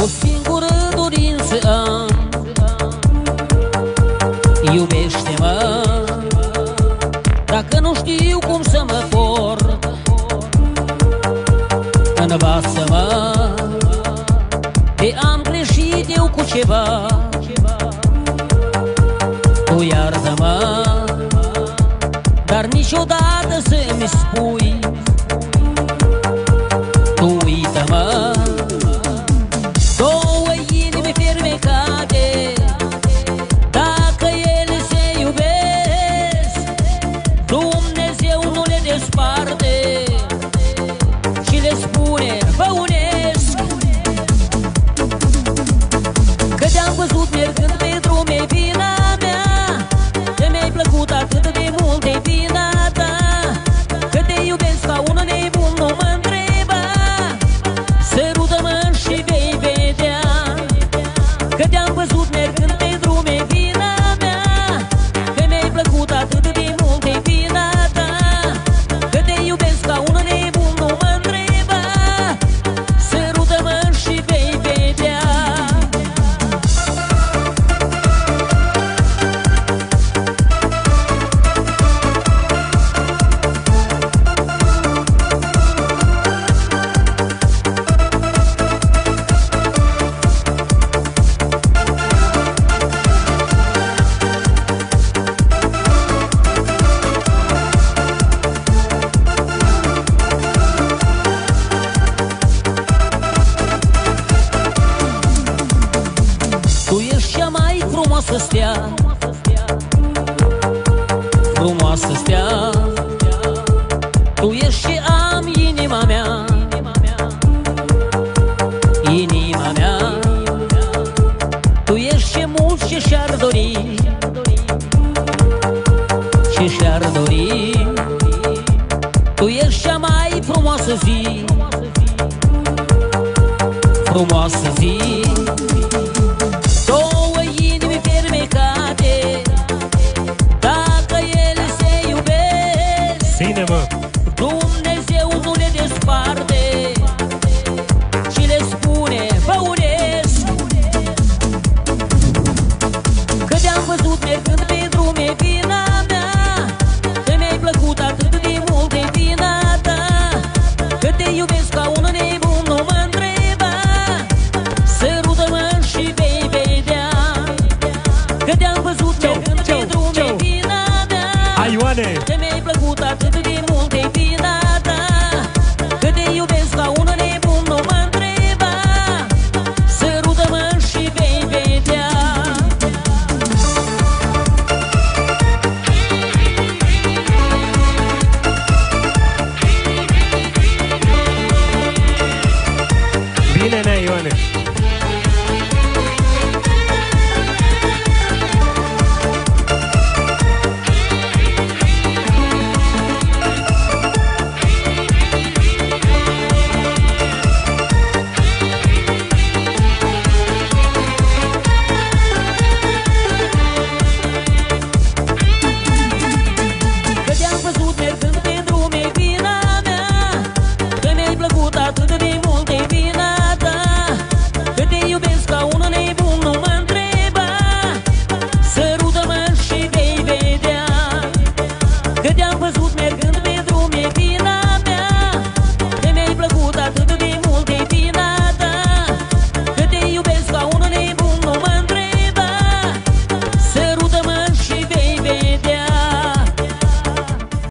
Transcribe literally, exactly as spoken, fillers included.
O singură dorință am, iubește-mă. Dacă nu știu cum să mă port, învață-mă. Te am greșit eu cu ceva, tu iartă-mă. Dar niciodată să-mi spui, tu uită-mă. Două inimi fermecate, dacă ele se iubesc, Dumnezeu nu le desparte și le spune vă unesc. Că te-am văzut mergând pe drum, e vina mea, că mi-ai plăcut atât de mult, e vina ta. Că te iubesc ca un nebun, nu mă întreba, sărută-mă și vei vedea. Că te-am văzut mergând pe drum, e vina mea, că mi-ai plăcut atât de mult, e vina ta. Că te iubesc ca un nebun, nu mă întreba, sărută-mă și vei vedea. Tu ești cea mai frumoasă stea, frumoasă stea. Tu ești ce am inima mea, inima mea. Tu ești ce mulți ce și-ar dori, ce și-ar dori. Tu ești cea mai frumoasă zi, frumoasă zi.